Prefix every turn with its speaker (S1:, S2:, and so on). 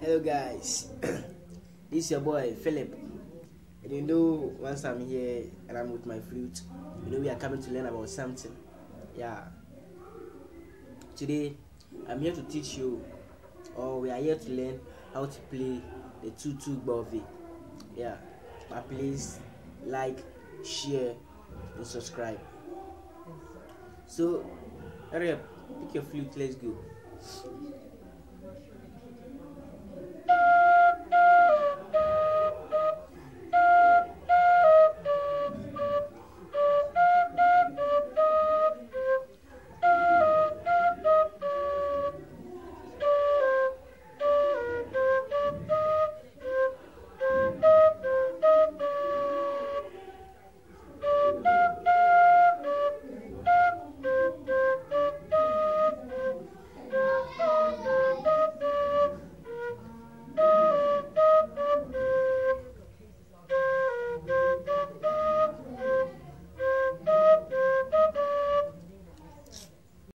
S1: Hello guys, this is your boy Philip. And you know, once I'm here and I'm with my flute, you know we are coming to learn about something. Yeah. Today I'm here to teach you, or we are here to learn how to play the tutu Gbovi. Yeah. But please like, share, and subscribe. So hurry up, pick your flute, let's go.